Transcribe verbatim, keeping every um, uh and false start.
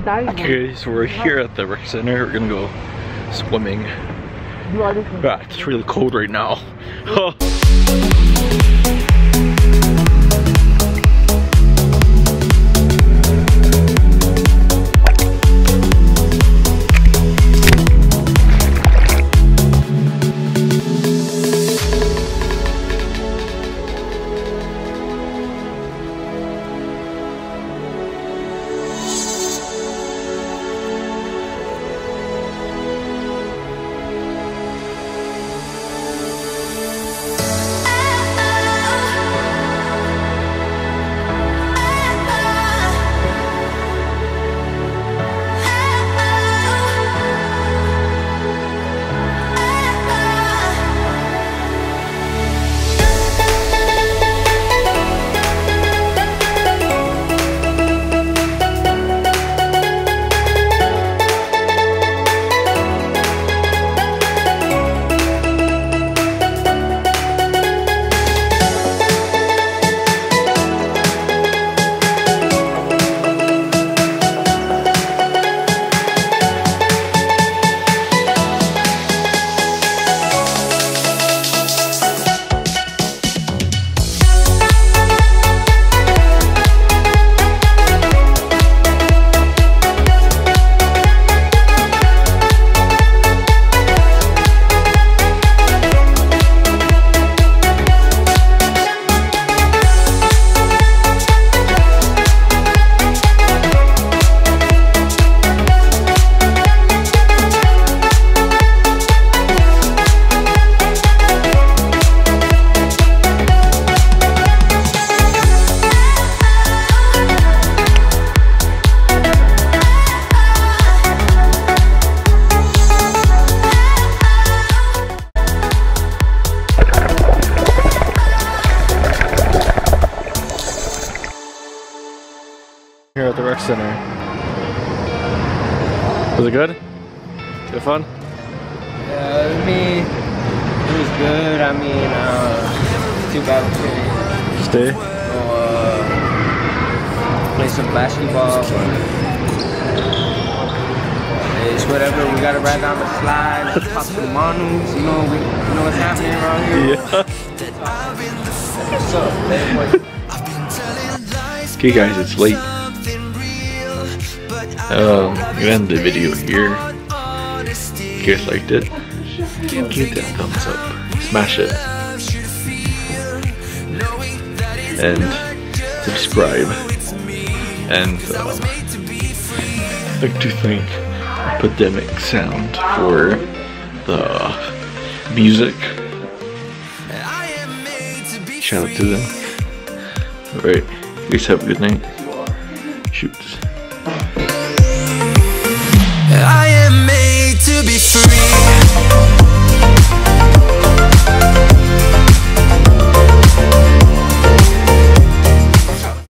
Okay, so we're here at the rec center. We're gonna go swimming. Ah, it's really cold right now. Here at the rec center. Was it good? Did you have fun? Yeah, I mean, it was good. I mean, uh, too bad we couldn't stay. Go, uh, play some basketball. But it's whatever. We gotta ride down the slide, talk to the Manus. You know, we you know what's happening around here. Yeah. What's up, man? Okay, guys, it's late. Um, I'm gonna end the video here. If you guys liked it, give that thumbs up, smash it, and subscribe. And uh, I'd like to thank Epidemic Sound for the music. Shout out to them. Alright, you guys have a good night. Shoot.